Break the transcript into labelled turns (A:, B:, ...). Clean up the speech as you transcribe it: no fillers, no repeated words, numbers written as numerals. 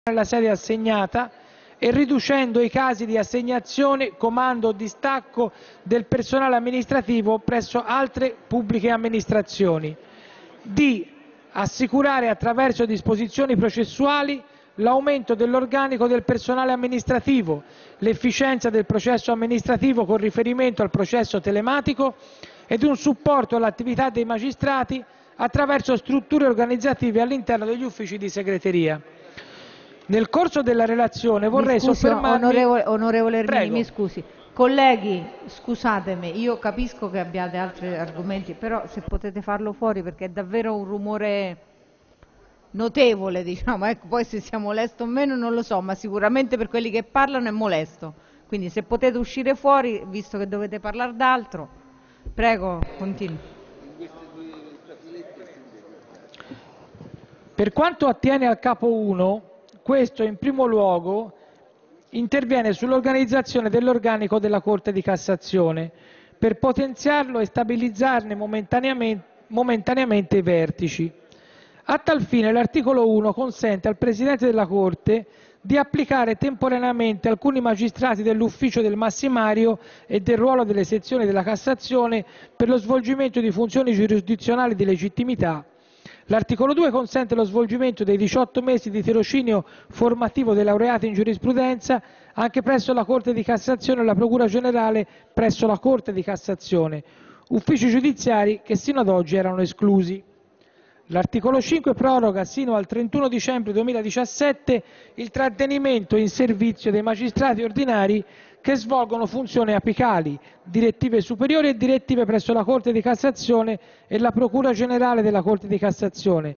A: la sede assegnata e riducendo i casi di assegnazione, comando o distacco del personale amministrativo presso altre pubbliche amministrazioni. D. Assicurare attraverso disposizioni processuali l'aumento dell'organico del personale amministrativo, l'efficienza del processo amministrativo con riferimento al processo telematico ed un supporto all'attività dei magistrati attraverso strutture organizzative all'interno degli uffici di segreteria. Nel corso della relazione vorrei soffermarmi...
B: Onorevole Ermini,
A: Prego.
B: mi scusi. Colleghi, scusatemi, io capisco che abbiate altri argomenti, però se potete farlo fuori perché è davvero un rumore notevole, diciamo. Ecco, poi se sia molesto o meno non lo so, ma sicuramente per quelli che parlano è molesto. Quindi se potete uscire fuori, visto che dovete parlare d'altro, prego, continui.
A: Per quanto attiene al capo 1, questo in primo luogo interviene sull'organizzazione dell'organico della Corte di Cassazione per potenziarlo e stabilizzarne momentaneamente i vertici. A tal fine l'articolo 1 consente al Presidente della Corte di applicare temporaneamente alcuni magistrati dell'ufficio del massimario e del ruolo delle sezioni della Cassazione per lo svolgimento di funzioni giurisdizionali di legittimità. L'articolo 2 consente lo svolgimento dei 18 mesi di tirocinio formativo dei laureati in giurisprudenza anche presso la Corte di Cassazione e la Procura Generale presso la Corte di Cassazione, uffici giudiziari che sino ad oggi erano esclusi. L'articolo 5 proroga sino al 31 dicembre 2017 il trattenimento in servizio dei magistrati ordinari che svolgono funzioni apicali, direttive superiori e direttive presso la Corte di Cassazione e la Procura Generale della Corte di Cassazione,